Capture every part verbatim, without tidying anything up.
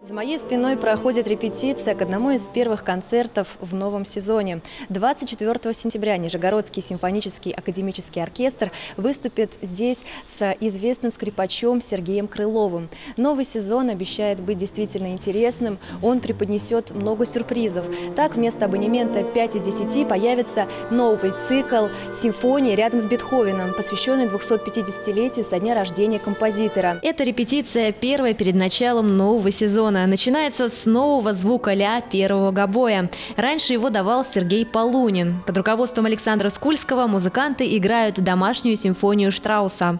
За моей спиной проходит репетиция к одному из первых концертов в новом сезоне. двадцать четвёртого сентября Нижегородский симфонический академический оркестр выступит здесь с известным скрипачом Сергеем Крыловым. Новый сезон обещает быть действительно интересным, он преподнесет много сюрпризов. Так, вместо абонемента пять из десяти появится новый цикл симфонии рядом с Бетховеном, посвященный двухсотпятидесятилетию со дня рождения композитора. Это репетиция первая перед началом нового сезона. Начинается с нового звука ля первого гобоя. Раньше его давал Сергей Полунин. Под руководством Александра Скульского музыканты играют домашнюю симфонию Штрауса.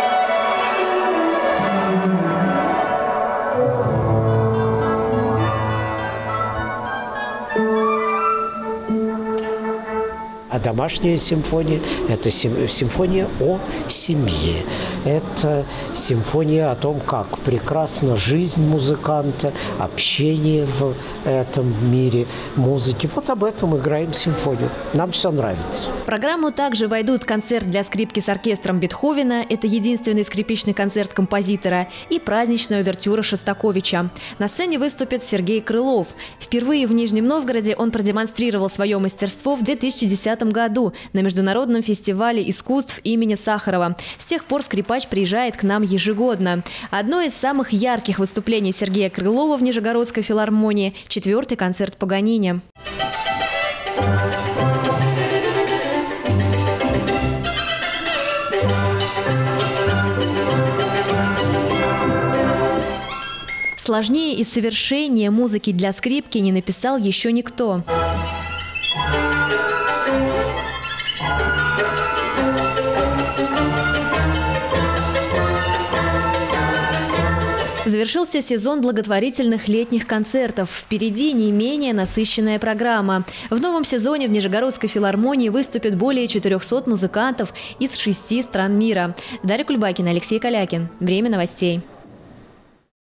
А домашняя симфония – это симфония о семье. Это симфония о том, как прекрасна жизнь музыканта, общение в этом мире музыки. Вот об этом играем симфонию. Нам все нравится. В программу также войдут концерт для скрипки с оркестром Бетховена – это единственный скрипичный концерт композитора, и праздничная увертюра Шостаковича. На сцене выступит Сергей Крылов. Впервые в Нижнем Новгороде он продемонстрировал свое мастерство в две тысячи десятом году на международном фестивале искусств имени Сахарова. С тех пор скрипач приезжает к нам ежегодно. Одно из самых ярких выступлений Сергея Крылова в Нижегородской филармонии – четвертый концерт Паганини. Сложнее и совершеннее музыки для скрипки не написал еще никто. Завершился сезон благотворительных летних концертов. Впереди не менее насыщенная программа. В новом сезоне в Нижегородской филармонии выступит более четырёхсот музыкантов из шести стран мира. Дарья Кульбакина, Алексей Калякин. Время новостей.